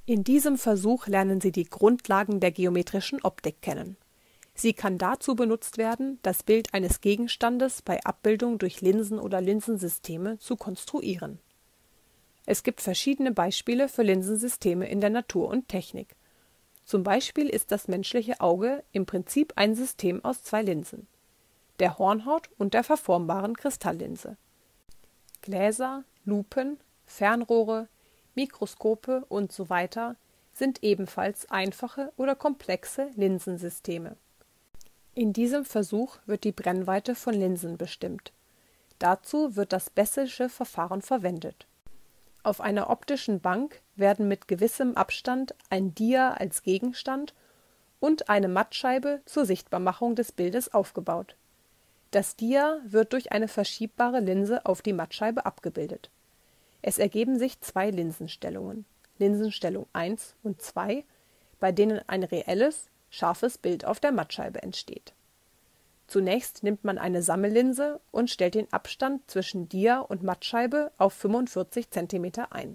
In diesem Versuch lernen Sie die Grundlagen der geometrischen Optik kennen. Sie kann dazu benutzt werden, das Bild eines Gegenstandes bei Abbildung durch Linsen oder Linsensysteme zu konstruieren. Es gibt verschiedene Beispiele für Linsensysteme in der Natur und Technik. Zum Beispiel ist das menschliche Auge im Prinzip ein System aus zwei Linsen, der Hornhaut und der verformbaren Kristalllinse. Gläser, Lupen, Fernrohre, Mikroskope usw. sind ebenfalls einfache oder komplexe Linsensysteme. In diesem Versuch wird die Brennweite von Linsen bestimmt. Dazu wird das Besselsche Verfahren verwendet. Auf einer optischen Bank werden mit gewissem Abstand ein Dia als Gegenstand und eine Mattscheibe zur Sichtbarmachung des Bildes aufgebaut. Das Dia wird durch eine verschiebbare Linse auf die Mattscheibe abgebildet. Es ergeben sich zwei Linsenstellungen, Linsenstellung 1 und 2, bei denen ein reelles, scharfes Bild auf der Mattscheibe entsteht. Zunächst nimmt man eine Sammellinse und stellt den Abstand zwischen Dia und Mattscheibe auf 45 cm ein.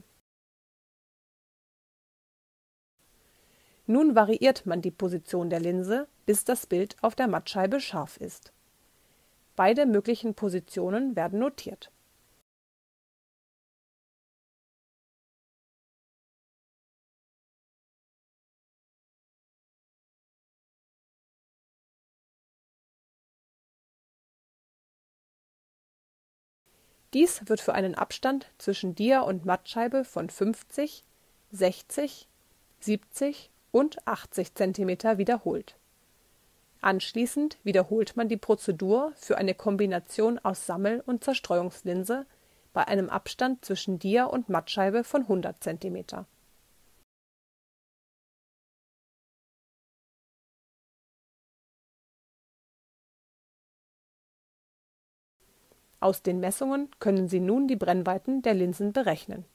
Nun variiert man die Position der Linse, bis das Bild auf der Mattscheibe scharf ist. Beide möglichen Positionen werden notiert. Dies wird für einen Abstand zwischen Dia und Mattscheibe von 50, 60, 70 und 80 cm wiederholt. Anschließend wiederholt man die Prozedur für eine Kombination aus Sammel- und Zerstreuungslinse bei einem Abstand zwischen Dia und Mattscheibe von 100 cm. Aus den Messungen können Sie nun die Brennweiten der Linsen berechnen.